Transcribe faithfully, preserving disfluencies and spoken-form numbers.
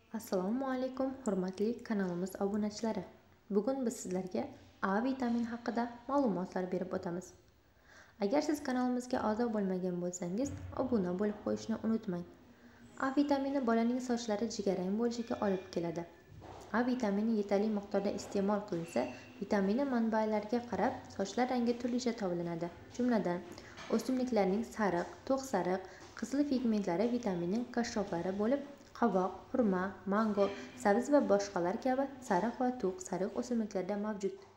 Assalomu alaykum, hurmatli kanalimiz obunachilari. Bugun biz sizlarga A vitamini haqida ma'lumotlar berib o'tamiz. Agar siz kanalimizga a'zo bo'lmagan bo'lsangiz, obuna bo'lib qo'yishni unutmang. A vitamini bolaning sochlari jigarrang bo'lishiga olib keladi. A vitamini yetarli miqdorda iste'mol qilinsa, vitamini manbalariga qarab sochlar rangi turlicha tovlanadi. Jumladan, o'simliklarning sariq, to'q sariq, qizil pigmentlari vitaminin kashshoflari bo'lib, qovoq, xurmo, mango, sabz va boshqalar kabi sariq va to'q sariq o'simliklarda mavjud.